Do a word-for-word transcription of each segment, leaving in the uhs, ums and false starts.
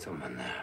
someone there.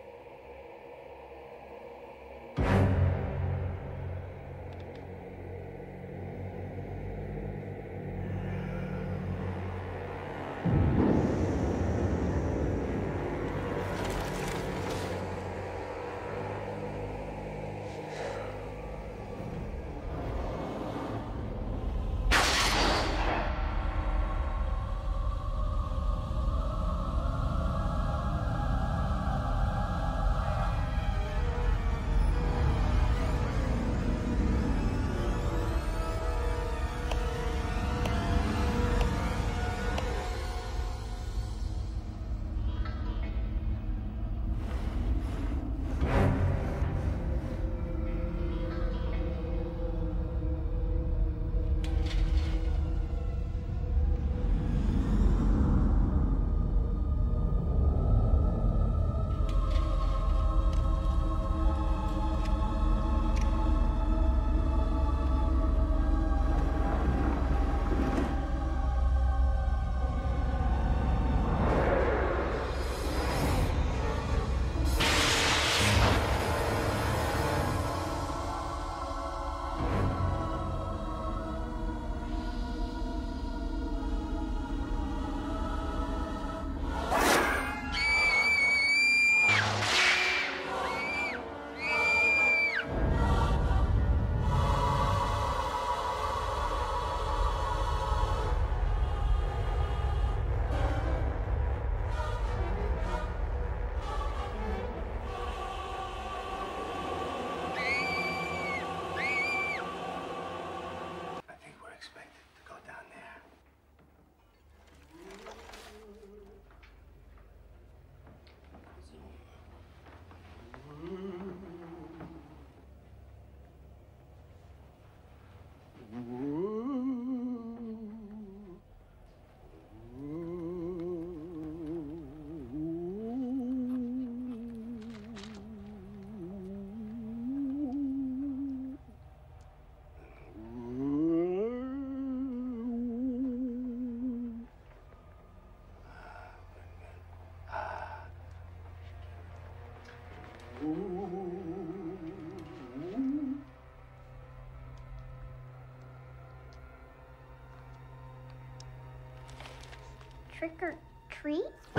Trick or treat? Get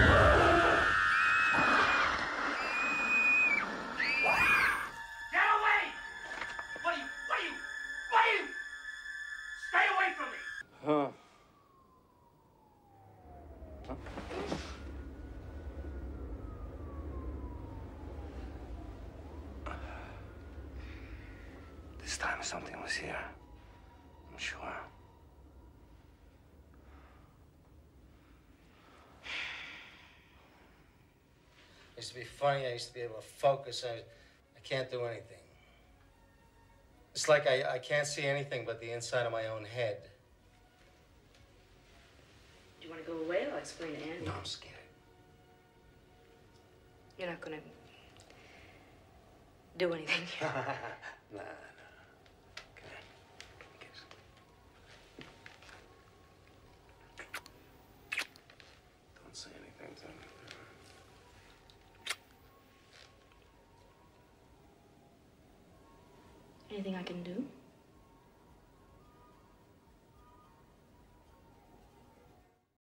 away! What are you? What are you? What are you? Stay away from me! Huh. Huh? This time something was here. I'm sure. I used to be funny. I used to be able to focus. I, I can't do anything. It's like I, I can't see anything but the inside of my own head. Do you want to go away? I'll explain to Andy. No, I'm scared. You're not going to do anything. Nah, nah. Come on. Kiss. Don't say anything to me. Anything I can do?